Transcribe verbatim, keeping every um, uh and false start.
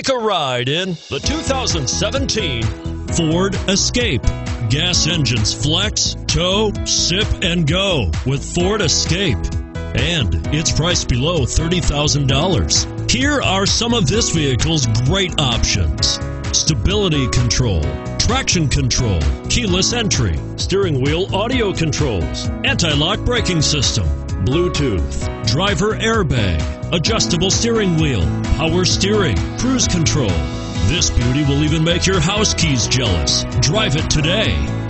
Take a ride in the two thousand seventeen Ford Escape. Gas engines flex, tow, sip, and go with Ford Escape. And it's priced below thirty thousand dollars. Here are some of this vehicle's great options: stability control, traction control, keyless entry, steering wheel audio controls, anti-lock braking system, Bluetooth, driver airbag, adjustable steering wheel, power steering, cruise control. This beauty will even make your house keys jealous. Drive it today.